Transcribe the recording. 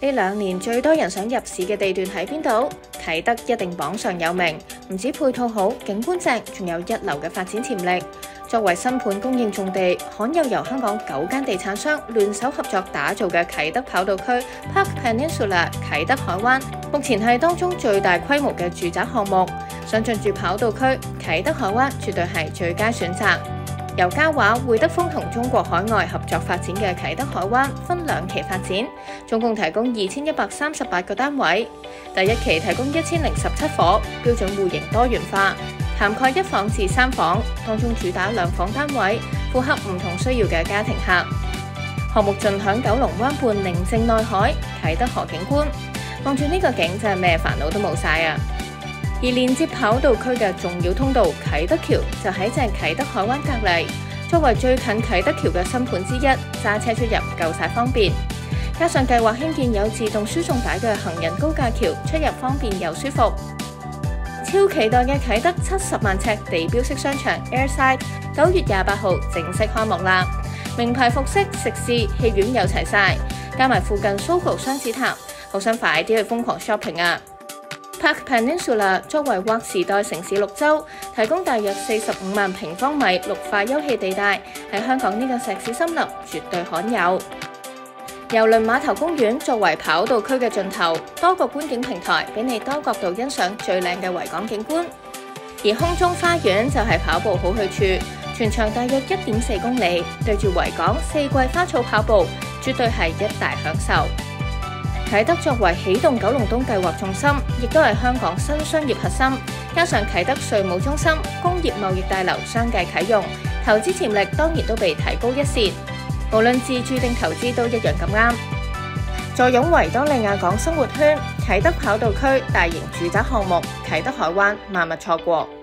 呢2年最多人想入市嘅地段喺邊度？啟德一定榜上有名，唔止配套好、景觀正，仲有一流嘅發展潛力。作為新盤供應重地，罕有由香港9間地產商聯手合作打造嘅啟德跑道區 Park Peninsula 啟德海灣，目前係當中最大規模嘅住宅項目。想進駐跑道區，啟德海灣絕對係最佳選擇。由嘉華、會德豐同中國海外合作發展嘅啟德海灣分2期發展，總共提供2138個單位。第1期提供1017伙，標準戶型多元化，涵蓋1房至3房，當中主打2房單位，符合唔同需要嘅家庭客。項目盡享九龍灣畔寧靜內海、啟德河景觀，望住呢個景真係咩煩惱都冇晒啊！而連接跑道區嘅重要通道啟德橋就喺正啟德海灣隔離，作為最近啟德橋嘅新盤之一，揸車出入夠晒方便。加上計劃興建有自動輸送帶嘅行人高架橋，出入方便又舒服。超期待嘅啟德70萬尺地標式商場 Airside 9月28號正式開幕啦！名牌服飾、食肆、戲院有齊晒，加埋附近 Sogo 雙子塔，好想快啲去瘋狂 shopping 啊！Park Peninsula 作為劃時代城市綠洲，提供大約45萬平方米綠化休憩地帶，喺香港呢個石屎森林絕對罕有。郵輪碼頭公園作為跑道區嘅盡頭，多個觀景平台俾你多角度欣賞最靚嘅維港景觀。而空中花園就係跑步好去處，全長大約1.4公里，對住維港4季花草跑步，絕對係一大享受。啟德作為起動九龍東計劃重心，亦都係香港新商業核心，加上啟德稅務中心、工業貿易大樓相繼啟用，投資潛力當然都被提高一線。無論自住定投資都一樣咁啱。坐擁維多利亞港生活圈，啟德跑道區大型住宅項目啟德海灣，萬勿錯過。